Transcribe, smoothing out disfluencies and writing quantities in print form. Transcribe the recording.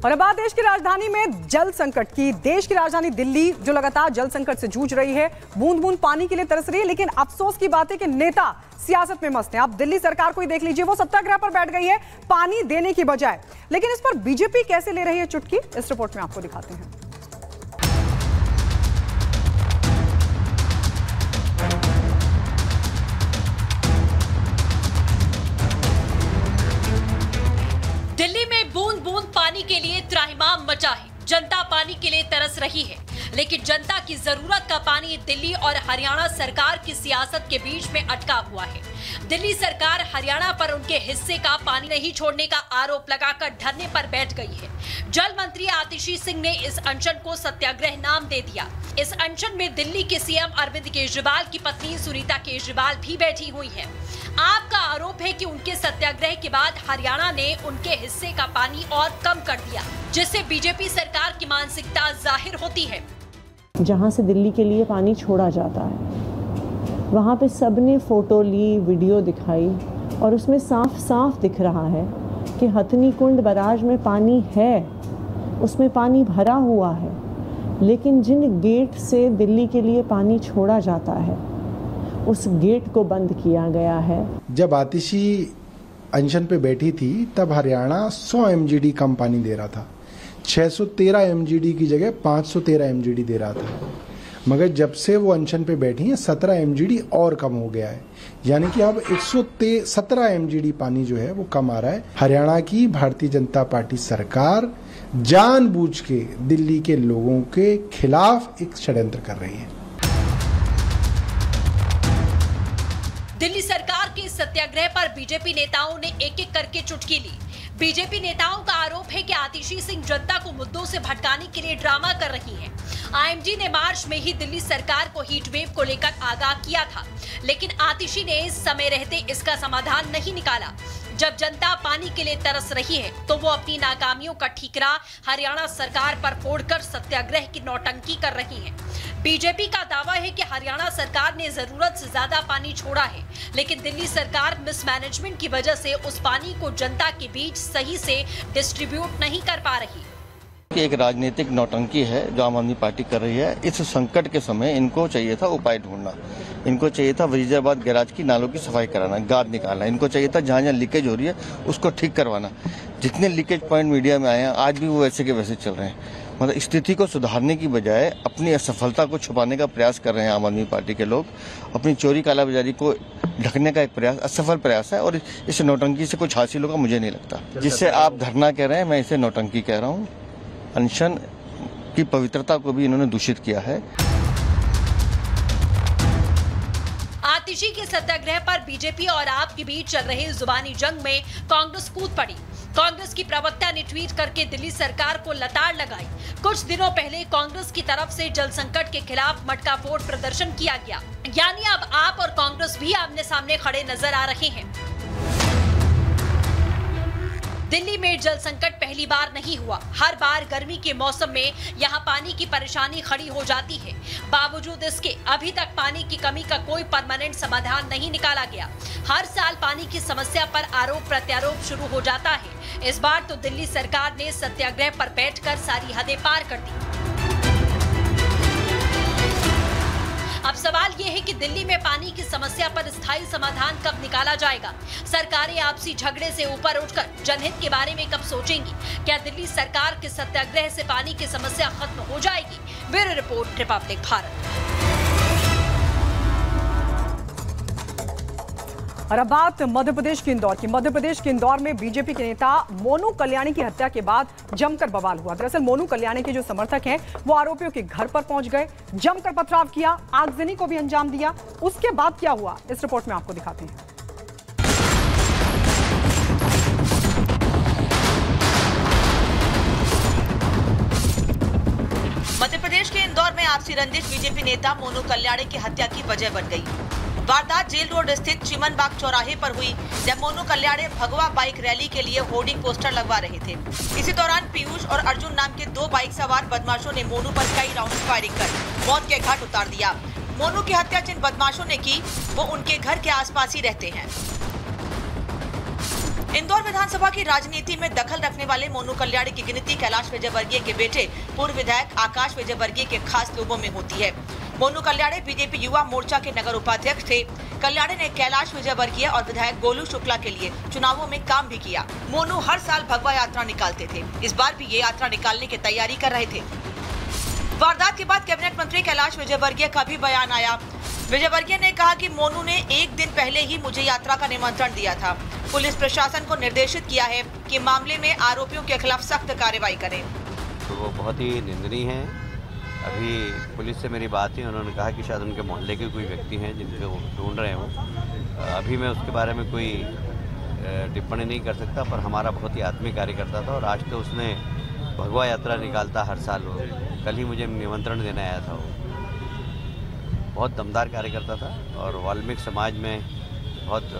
और अब बात देश की राजधानी में जल संकट की। देश की राजधानी दिल्ली जो लगातार जल संकट से जूझ रही है, बूंद बूंद पानी के लिए तरस रही है। लेकिन अफसोस की बात है कि नेता सियासत में मस्त हैं। आप दिल्ली सरकार को ही देख लीजिए, वो सत्याग्रह पर बैठ गई है पानी देने की बजाय। लेकिन इस पर बीजेपी कैसे ले रही है चुटकी, इस रिपोर्ट में आपको दिखाते हैं। दिल्ली में बूंद बूंद पानी के लिए त्राहिमाम मचा है। जनता पानी के लिए तरस रही है, लेकिन जनता की जरूरत का पानी दिल्ली और हरियाणा सरकार की सियासत के बीच में अटका हुआ है। दिल्ली सरकार हरियाणा पर उनके हिस्से का पानी नहीं छोड़ने का आरोप लगाकर धरने पर बैठ गई है। जल मंत्री आतिशी सिंह ने इस अनशन को सत्याग्रह नाम दे दिया। इस अनशन में दिल्ली के सीएम अरविंद केजरीवाल की पत्नी सुनीता केजरीवाल भी बैठी हुई है। आपका आरोप है कि उनके सत्याग्रह के बाद हरियाणा ने उनके हिस्से का पानी और कम कर दिया, जिससे बीजेपी सरकार की मानसिकता जाहिर होती है। जहां से दिल्ली के लिए पानी छोड़ा जाता है, वहां पे सबने फोटो ली, वीडियो दिखाई और उसमें साफ साफ दिख रहा है कि हथनी कुंड बैराज में पानी है, उसमें पानी भरा हुआ है। लेकिन जिन गेट से दिल्ली के लिए पानी छोड़ा जाता है, उस गेट को बंद किया गया है। जब आतिशी अनशन पे बैठी थी तब हरियाणा 100 MGD कम पानी दे रहा था। 613 MGD की जगह 513 MGD दे रहा था। मगर जब से वो अनशन पे बैठी हैं 17 MGD और कम हो गया है, यानी कि अब 117 MGD पानी जो है वो कम आ रहा है। हरियाणा की भारतीय जनता पार्टी सरकार जानबूझ के दिल्ली के लोगों के खिलाफ एक षड्यंत्र कर रही है। दिल्ली सरकार के सत्याग्रह पर बीजेपी नेताओं ने एक एक करके चुटकी ली। बीजेपी नेताओं का आरोप है कि आतिशी सिंह जनता को मुद्दों से भटकाने के लिए ड्रामा कर रही हैं। आईएमजी ने मार्च में ही दिल्ली सरकार को हीट वेव को लेकर आगाह किया था, लेकिन आतिशी ने इस समय रहते इसका समाधान नहीं निकाला। जब जनता पानी के लिए तरस रही है तो वो अपनी नाकामियों का ठीकरा हरियाणा सरकार पर फोड़कर सत्याग्रह की नौटंकी कर रही है। बीजेपी का दावा है कि हरियाणा सरकार ने जरूरत से ज्यादा पानी छोड़ा है, लेकिन दिल्ली सरकार मिसमैनेजमेंट की वजह से उस पानी को जनता के बीच सही से डिस्ट्रीब्यूट नहीं कर पा रही। एक राजनीतिक नौटंकी है जो आम आदमी पार्टी कर रही है। इस संकट के समय इनको चाहिए था उपाय ढूंढना। इनको चाहिए था वजीराबाद गैराज की नालों की सफाई कराना, गाद निकालना। इनको चाहिए था जहां जहां लीकेज हो रही है उसको ठीक करवाना। जितने लीकेज पॉइंट मीडिया में आए हैं आज भी वो वैसे के वैसे चल रहे हैं। मतलब स्थिति को सुधारने की बजाय अपनी असफलता को छुपाने का प्रयास कर रहे हैं आम आदमी पार्टी के लोग। अपनी चोरी कालाबाजारी को ढकने का एक प्रयास, असफल प्रयास है और इस नौटंकी से कुछ हासिल होगा मुझे नहीं लगता। जिससे आप धरना कह रहे हैं, मैं इसे नौटंकी कह रहा हूँ। अनशन की पवित्रता को भी इन्होंने दूषित किया है। आतिशी के सत्याग्रह पर बीजेपी और आप के बीच चल रही जुबानी जंग में कांग्रेस कूद पड़ी। कांग्रेस की प्रवक्ता ने ट्वीट करके दिल्ली सरकार को लताड़ लगाई। कुछ दिनों पहले कांग्रेस की तरफ से जल संकट के खिलाफ मटका फोड़ प्रदर्शन किया गया, यानी अब आप और कांग्रेस भी आमने सामने खड़े नजर आ रहे हैं। दिल्ली में जल संकट पहली बार नहीं हुआ। हर बार गर्मी के मौसम में यहाँ पानी की परेशानी खड़ी हो जाती है। बावजूद इसके अभी तक पानी की कमी का कोई परमानेंट समाधान नहीं निकाला गया। हर साल पानी की समस्या पर आरोप प्रत्यारोप शुरू हो जाता है। इस बार तो दिल्ली सरकार ने सत्याग्रह पर बैठकर सारी हदें पार कर दी। अब सवाल ये है कि दिल्ली में पानी की समस्या पर स्थायी समाधान कब निकाला जाएगा। सरकारें आपसी झगड़े से ऊपर उठकर जनहित के बारे में कब सोचेंगी। क्या दिल्ली सरकार के सत्याग्रह से पानी की समस्या खत्म हो जाएगी? Bureau report, Republic Bharat. और अब बात मध्य प्रदेश के इंदौर की। मध्य प्रदेश के इंदौर में बीजेपी के नेता मोनू कल्याणी की हत्या के बाद जमकर बवाल हुआ। दरअसल मोनू कल्याणी के जो समर्थक हैं वो आरोपियों के घर पर पहुंच गए, जमकर पथराव किया, आगजनी को भी अंजाम दिया। उसके बाद क्या हुआ, इस रिपोर्ट में आपको दिखाते हैं। मध्य प्रदेश के इंदौर में आपसी रंजिश बीजेपी नेता मोनू कल्याणी की हत्या की वजह बन गई। वारदात जेल रोड स्थित चिमन बाग चौराहे पर हुई, जब मोनू कल्याणी भगवा बाइक रैली के लिए होर्डिंग पोस्टर लगवा रहे थे। इसी दौरान पीयूष और अर्जुन नाम के 2 बाइक सवार बदमाशों ने मोनू पर कई राउंड फायरिंग कर मौत के घाट उतार दिया। मोनू की हत्या जिन बदमाशों ने की वो उनके घर के आसपास ही रहते हैं। इंदौर विधानसभा की राजनीति में दखल रखने वाले मोनू कल्याणी की गिनती कैलाश विजयवर्गीय के बेटे पूर्व विधायक आकाश विजयवर्गीय के खास लोगों में होती है। मोनू कल्याणी बीजेपी युवा मोर्चा के नगर उपाध्यक्ष थे। कल्याणी ने कैलाश विजयवर्गीय और विधायक गोलू शुक्ला के लिए चुनावों में काम भी किया। मोनू हर साल भगवा यात्रा निकालते थे। इस बार भी ये यात्रा निकालने की तैयारी कर रहे थे। वारदात के बाद कैबिनेट मंत्री कैलाश विजयवर्गीय का भी बयान आया। विजयवर्गीय ने कहा कि मोनू ने एक दिन पहले ही मुझे यात्रा का निमंत्रण दिया था। पुलिस प्रशासन को निर्देशित किया है कि मामले में आरोपियों के खिलाफ सख्त कार्रवाई करें। तो वो बहुत ही निंदनीय है। अभी पुलिस से मेरी बात हुई, उन्होंने कहा कि शायद उनके मोहल्ले के कोई व्यक्ति हैं जिनको वो ढूंढ रहे हो। अभी मैं उसके बारे में कोई टिप्पणी नहीं कर सकता, पर हमारा बहुत ही आत्मीय कार्यकर्ता था और आज तो उसने भगवा यात्रा निकालता हर साल। वो कल ही मुझे निमंत्रण देने आया था। वो बहुत दमदार कार्यकर्ता था और वाल्मीकि समाज में बहुत